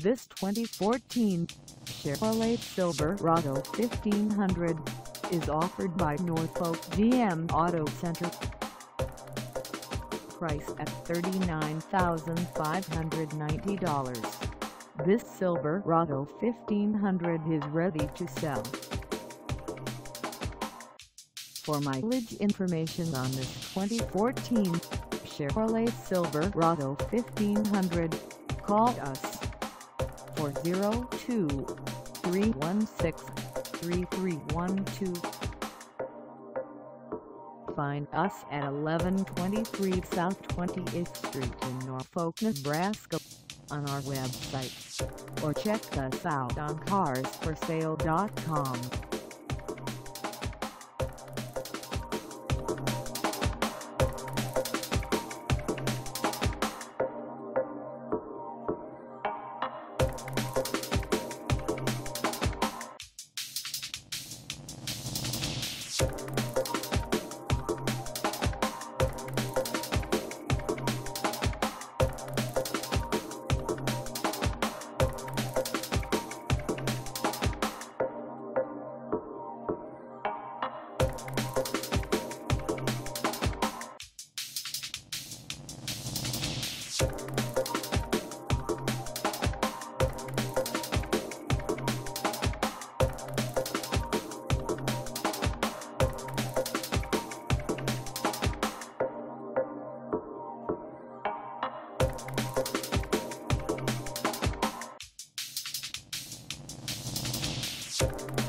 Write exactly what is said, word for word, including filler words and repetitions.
This twenty fourteen Chevrolet Silverado fifteen hundred is offered by Norfolk G M Auto Center. Price at thirty-nine thousand five hundred ninety dollars. This Silverado fifteen hundred is ready to sell. For mileage information on this twenty fourteen Chevrolet Silverado fifteen hundred, call us four oh two, three one six, three three one two. Find us at eleven twenty-three South twentieth Street in Norfolk, Nebraska on our website, or check us out on cars for sale dot com. You